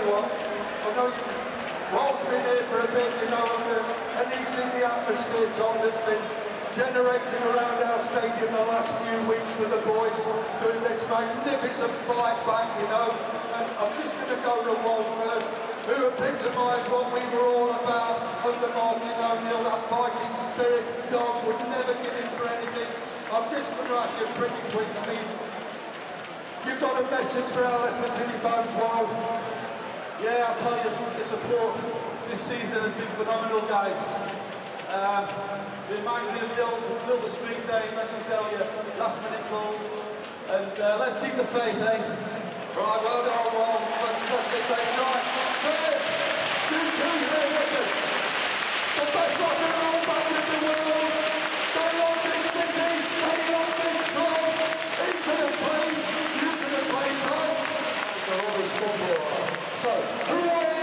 what, I know Walt's been here for a bit, you know, and he's seen the atmosphere, Tom, that's been generating around our stadium the last few weeks with the boys doing this magnificent fight back, you know. And I'm just going to go to Walt first, who epitomised what we were all about under Martin O'Neill, that fighting spirit, dog, would never give in for anything. I'm just going to ask you pretty quick, I mean, you've got a message for our Leicester City fans, Walt? Yeah, I'll tell you, the support this season has been phenomenal, guys. It reminds me of the old street days, I can tell you, last minute goals. And let's keep the faith, eh? Right, well done, Walt. Fantastic day tonight. Serge, you two here, listen. The best rock and roll band in the world. They love this city. They love this club. He could have played. You could have played, Tom. It's a lot of sport. So, hooray!